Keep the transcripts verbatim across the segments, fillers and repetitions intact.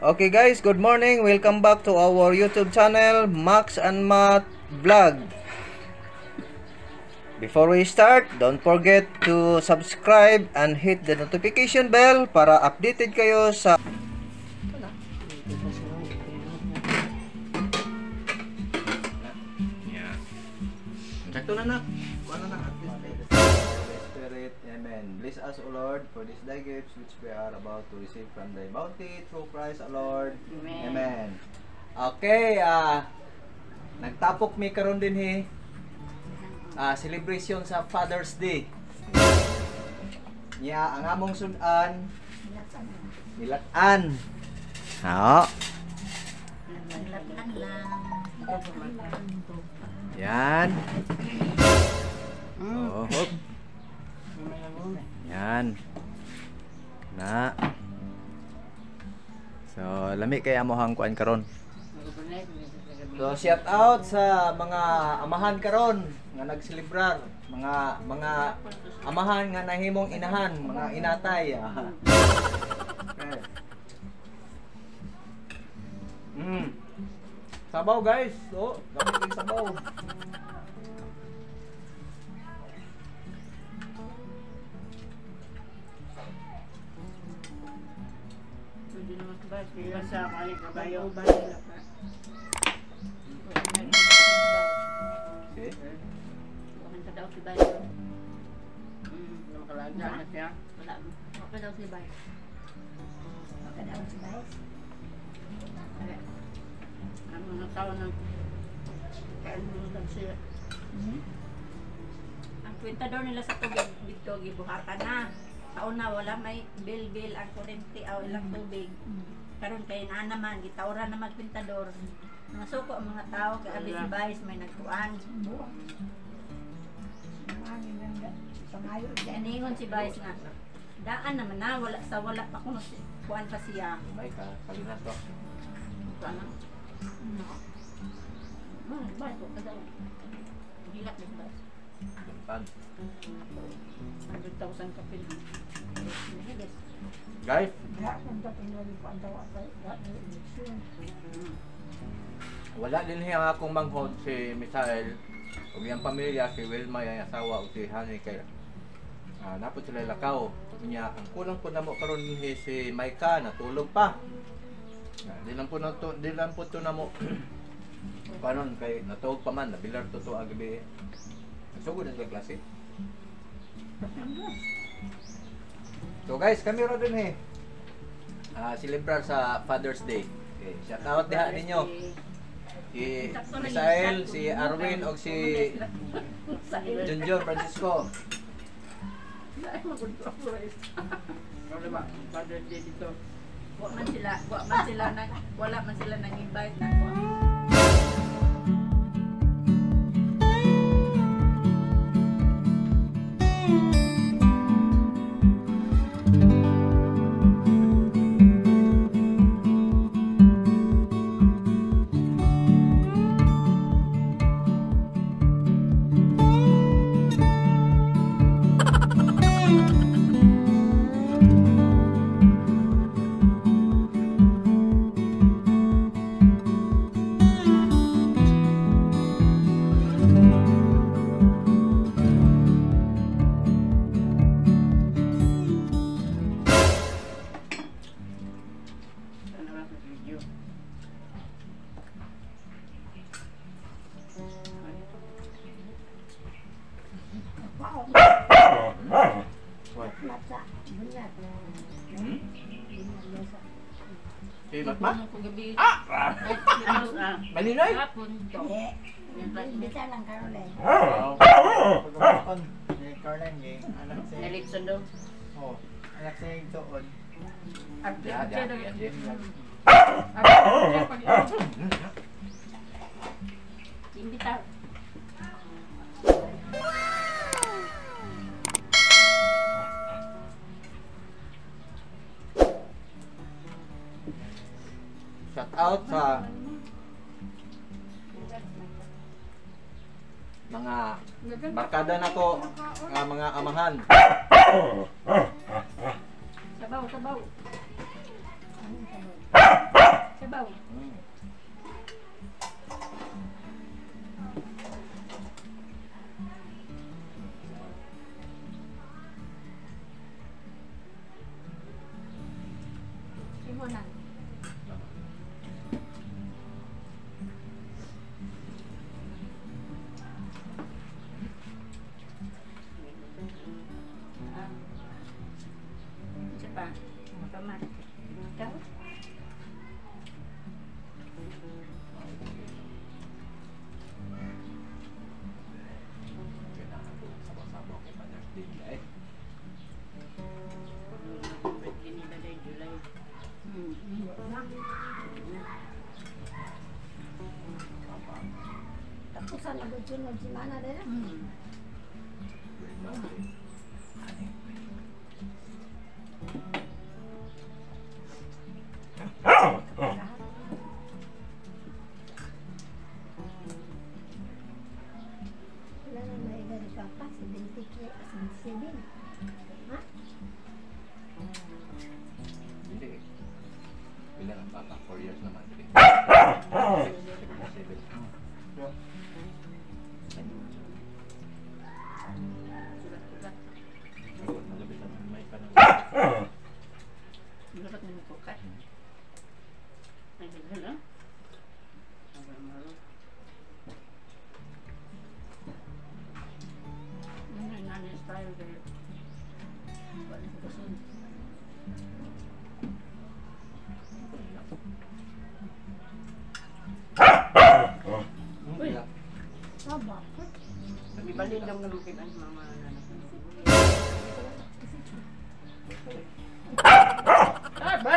Okay guys, good morning. Welcome back to our YouTube channel, Max and Matt Vlog. Before we start, don't forget to subscribe and hit the notification bell para updated kayo sa yeah. Sakto na na. Kuha na na. Spirit, amen. Bless us, O Lord, for this thy gifts which we are about to receive from thy bounty through Christ, O Lord. Amen. Amen. Okay, ah, uh, nagtapok mi karon din he. Ah, celebration sa Father's Day. Nya, ang among sunan nilatan. Ha. Yan. Oh, hop. Yan. Na. So, lami kay amohang kuan karon. So, shout out sa mga amahan karon nga nagselebrar, mga mga amahan nga nahimong inahan, mga inatay. Okay. Mm. Sabaw guys. So, gamit yung sabaw. Hindi naman ba? Hindi sa kalik na bayo. Okay. Bukan ka daw si bayo. Hmm, nakalagyan na siya. Wala mo. Okay daw si bayo. Okay daw si bayo. Okay. Ang mga tao ng kaya nung siya. Ang kwentador nila sa tubig dito, gibuhatan na. Taon na wala may bill-bill ang kurente o ilang tubig. Karon kay naa naman gitawran na magpintador. Masuko ang mga tao kay abi si Vice may nagkuan. Kaya ningon si Vice nga daan naman na wala sa wala pa kung kuan pa siya. May ka kalinat ba? Kuan na. Ah, Vice ko kada. Gilat ni Vice. Pan. one hundred thousand kapil. Guys, wala din ang akong manghod si Misael ug iyang pamilya, si Wilma yung asawa ug si Hani kay ah, napod sila lakaw niya. Ang kulang po namo karon ni si Maika natulog pa. Ah, di lang po na to, di lang po to namo karon kay natulog pa man nabilar to to agabi. Sugod na sa klase. So guys, kami ro din eh. Ah, celebrar sa Father's Day. Okay, shout out diha ninyo. Si Misael, si Arwin og si Junjun Francisco. Wala ba? Father's Day dito. Wa man sila, wa man sila nang wala man sila nang invite na ko. Si Matma? Ah! Malinoy? Bisa lang Caroline. Oh. Caroline, anak si Nelson daw. oh, anak si Doon. Ya, ya. Imbita. Shout out sa mga barkada nako nga mga amahan. Sabaw, sabaw. ibabaw. Hmm. Imo na. Ah. Isa pa. Makamat. Ikaw? Kailangan ko sabaw-sabaw kay Mother's Day eh. Birthday nila dahil July. Hmm. Iyo na. Papa. Tapos sa nagsunod si Mana din. Hmm. Birthday. Ani. Lahat. Wala na may edad ni Papa, seventy-three, seventy-seven. Ha? Hindi. Bilang ang papa, four years naman. Sige. seventy-seven. Sulat-sulat. Malapit na may panahon. Dapat na nagpukat. Ay, daghan ah. Abay, maro. Ano yung nanay style kayo? Wala sa kasun. Uy! Ah, bakit? Ibalin lang naman kita ang mama na nanak. Ah, ba!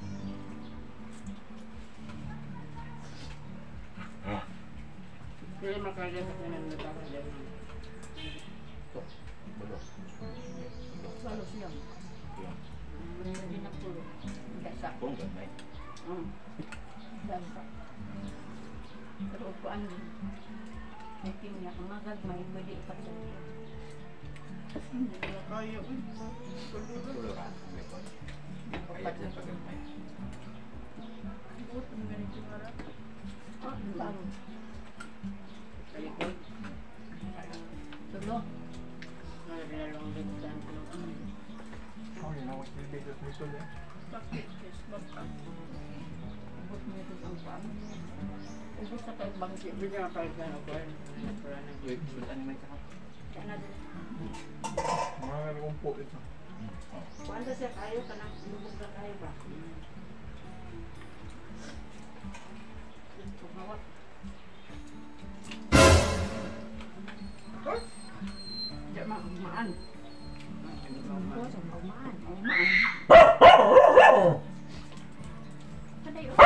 Hindi makagat na nanatapos dyan. Ito. Bulo. Salo siya. Yan. Hindi na pulo. Kesa. Kung gamay. Hmm. Dampa. Pero upuan din. May kimya kang magagmay, pwede ipatsa. Hindi na kaya. Tuluran. Kaya dyan pa gamay. Buot ang ganito nga rin. Ah, bago. Talikod. Tulo. Nga rinalong din sa ang tulungan. Oh, yun ang dito dito eh. Bakit? Yes, bakit? Buot mo ito ang paan. Ubus sa kahit bangsi. Hindi nga kahit gano'n ko. Wait, sudan may kakap. Kaya na din. Mga nagumpo ito. Kuwanda siya kayo ka nang lubog na kayo ba? Pagmawak. Diyan ma, maan. Ito, sa baumaan. Oh, maan. Kada yun.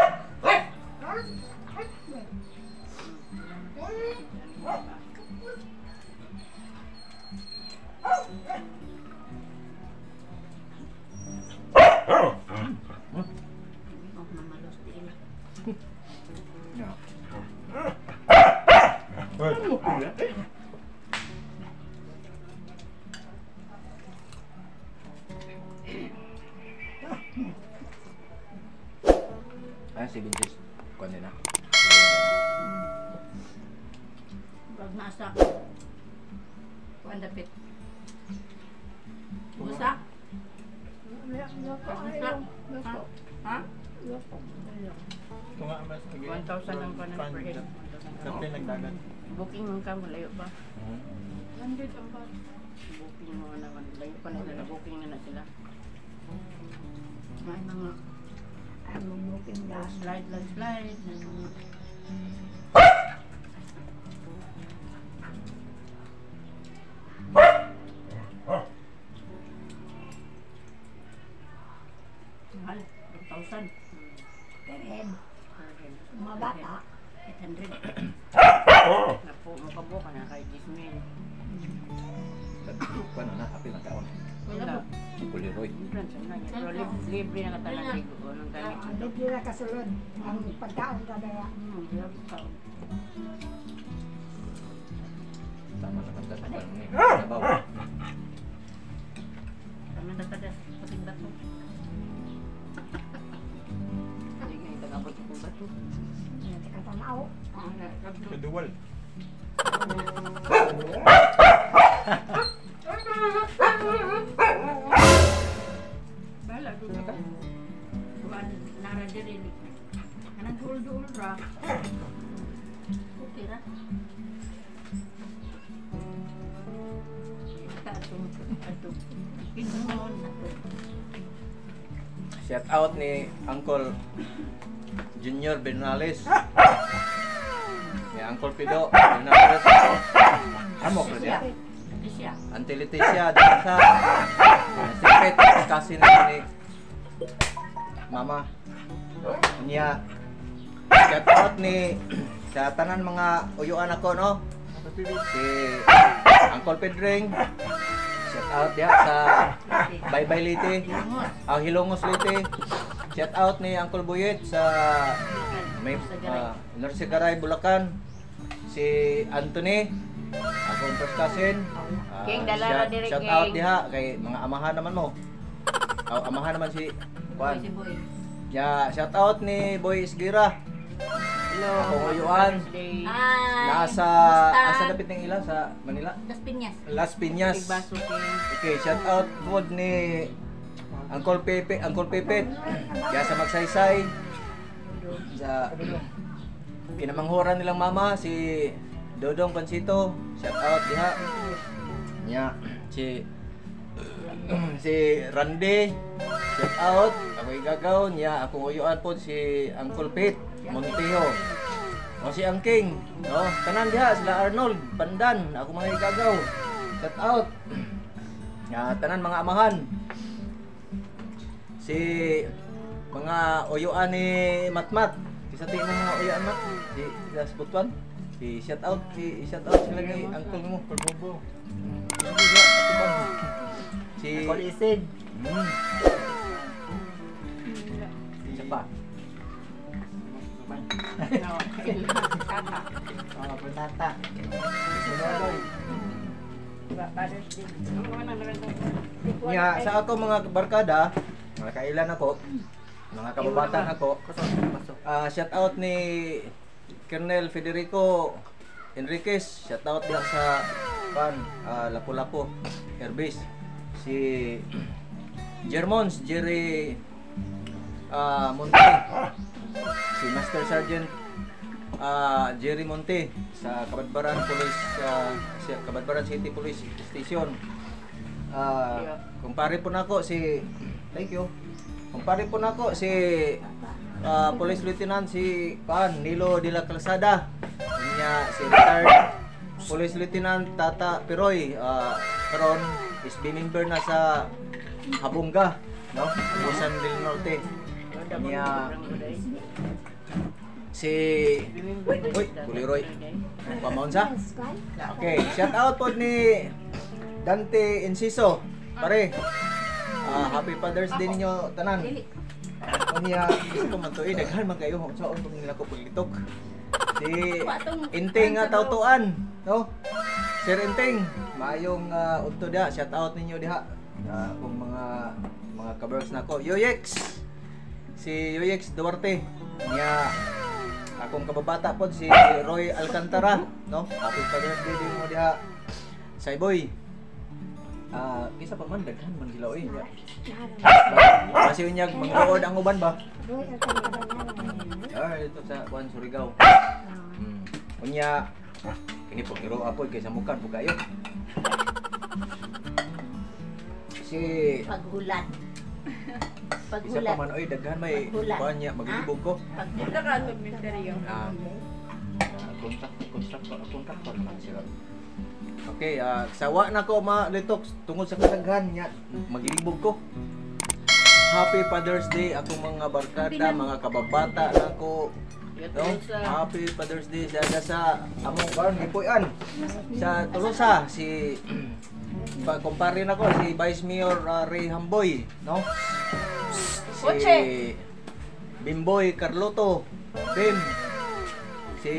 Oh, mamalos din. Yeah. Ayan si Vinces. Kuha nila. Pag nasa. Kuwanda pit. Busa. Busa. Ha? Ha? Ito nga mas naging one thousand ang panan per head. Kasi nagdagan. Booking mo ka, malayo pa. Hmm. Hundred ang pa. Booking mo na, malayo pa na sila. Booking na na sila. May mga Ang bumuking gas. slide, slide, slide. May mga mahal. one thousand. Per head. Per head. Mga bata. eight hundred. Napo, makabuka na kay Gismin. Paano na? Apil ang kaon. Wala. Kuliroy. Entrance na niya. Pero lib- libre na katalang ligo. Nang gamit Ah, ito. libre na kasulod. Ang pagkaon ka daya. Hmm, grabe ka. Tama na kanta sa parang ni. Nabaw. Kami natadas. Pating bato. Hindi nga ito bato ko bato. Yan, sa katanaw. Ah, na, kabdo. Kedual. Bala, doon ka. Kuhaan, nara diri. Kanang duol-duol ra. Okay ra. Ito, ito. Pinuhon, ito. Shout out ni Uncle Junior Bernales. Ni Uncle Pido Bernales. Amo ko dia. Ito siya. Auntie Leticia dito sa secret kasi na ni Mama. Niya shout out ni sa tanan mga uyuan ako no. Si Uncle Pedring. Shout out dia sa Bye Bye Liti. Hilungos. Ang Hilongos Liti. Shout out ni Uncle Buyet sa may uh, Nurse Garay Bulacan. Si Anthony, akong first cousin. Uh, King, dala shout, na diri, shout King. out diha kay mga amahan naman mo. Oh, amahan naman si Juan. Si Boy. Ya, shout out ni Boy Isgira. Hello. Akong uyuan. Hi. Nasa Kumusta? asa dapit ng ila sa Manila. Las Piñas. Las Piñas. Big baso, King. Okay, shout out po ni Uncle Pepe, Uncle Pepe. Kaya sa Magsaysay. Sa pinamanghuran nilang mama si Dodong Pansito. Shout out diha. Nya si si Randy. Shout out. Ako igagaw niya akong uyuan po si Uncle Pete Montijo. O si Angking, no? Tanan diha sila Arnold, Pandan, ako mga igagaw. Shout out. Ya, tanan mga amahan. Si mga uyuan ni Matmat. Isa ti mo mga uyuan mat. Si Das Butuan. Si shout out, si shout out sila ni uncle mo. Perbobo. Si Call Isid. Hmm. Siya pa. No, Tata. Ah, Patata. Father's Day. Ang mga naman Nya sa ako mga barkada, mga kailan ako, mga kababatan ako. Ah, shout out ni Colonel Federico Enriquez, shout out diha sa pan ah, Lapu-Lapu Airbase. Si Germons Jerry ah, Monte, si Master Sergeant ah, Jerry Monte sa Kabadbaran Police ah, sa Kabadbaran City Police Station. Ah, kumpare po nako si thank you. Kumpare po nako si ah, Police Lieutenant si Pan Nilo de la Calzada. Niya si retired Police Lieutenant Tata Piroy ah, karon is member na sa Habunga, no? Busan del Norte. Niya si Uy, Buliroy. Pamaon sa? Okay, shout out po ni Dante Enciso. Pare. Ah, happy Father's Day ninyo tanan. Unya, gusto ko man to eh, daghan man kayo sa on nila ko paglitok. Si Inting nga tawtuan, no? Sir Inting, maayong uh, udto da, shout out ninyo diha. Uh, kung mga mga kabergs nako. Yoyex. Si Yoyex Duarte. Niya akong kababata po si Roy Alcantara, no? Happy Father's Day din mo diha. Sayboy. Ah, kisa pa man daghan man sila oy. Kasi unyag manguod ang uban ba? Roy, ang kanya Ah, ito sa Juan Surigao. Hmm. Unya kini pong iro apoy kay sa mukan po kayo. Si Paghulat. isa pa Paghulat. man oy daghan may Paghulat. kuan niya maglibog ko. Paghulat ka sa ministeryo. Ah, kontak kontak kontak pa man sila. Okay, ah sawa na ko ma detox tungod sa kadaghan niya maglibog ko. Happy Father's Day akong mga barkada, mga kababata nako. No? Happy Father's Day sa sa among karon gipuy-an sa Tolosa si pagkumpare nako si Vice Mayor uh, Ray Hamboy, no? Si Bimboy Carloto, Bim. Si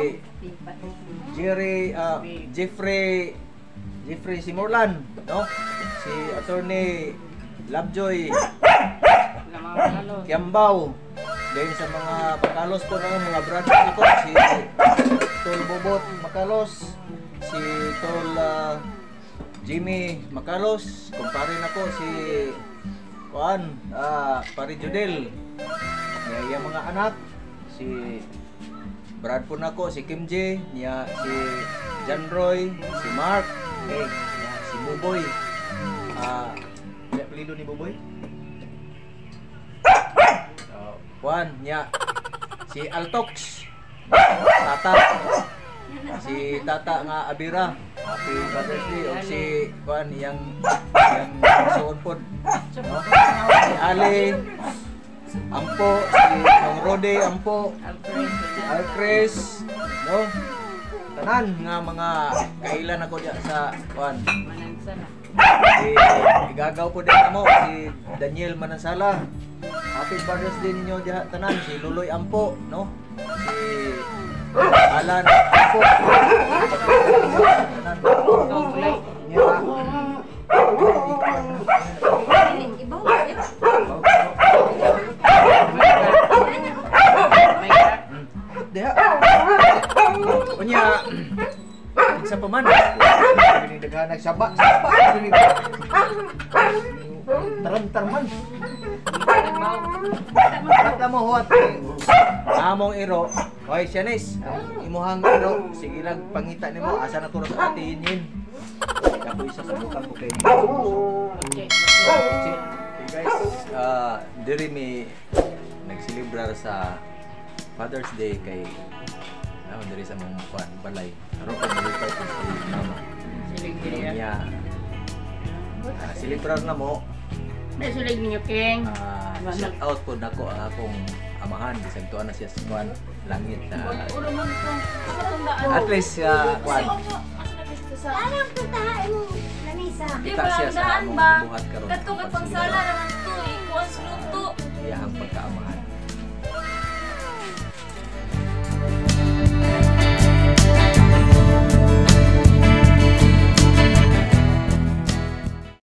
Jerry uh, Jeffrey Jeffrey Simorlan, no? Si Attorney Lovejoy Kiambao, Then sa mga Makalos po na mga brother ko, si Tol Bobot Makalos, si Tol ah, Jimmy Makalos, kumpare na po si Juan, ah, Pare Judel. Niya yung mga anak, si Brad po na ko, si Kim J, niya si John Roy, si Mark, eh, niya si Buboy. Ah, uh, apelido ni Buboy? Uh, Juan, niya si Altox, Tata, si Tata nga Abira, happy Father's Day, o si Juan, yang yang suon po, no? Si Ali, Ampo, si Nong Rode, Ampo, Alcres, no? Tanan nga mga kailan ako diya sa Juan. Manansala. Si igagaw po din mo si Daniel Manansala. Happy Father's Day ninyo diha tanan, si Luloy Ampo, no? Si Alan Ampo. Tanan. Niya. Ibaw ba yun? Diha. Unya. Sa paman. Ini daghanag saba. Saba. Taran-taran man. Bata mo huwat. Among iro. Hoy, Sianis. Imuhang iro. Sige lang, pangita nimo. Asa na tulog sa ati inyin. Ako isa sa bukang ko kayo. Okay. Okay guys, uh, diri mi nagsilibrar sa Father's Day kay ako diri sa mong kwan balay. Aron ko malipay ko sa mama. Silig Pero niya. niya uh, silibrar na mo. May silig niyo, King. Uh, shout out po nako ang akong amahan bisag tuwa na siya sa kwan langit na Ulo mo ito. Matandaan. at least uh, kwan Anong puntahan mo? Lamisa. kita siya sa among buhat karon. Kato katong sala naman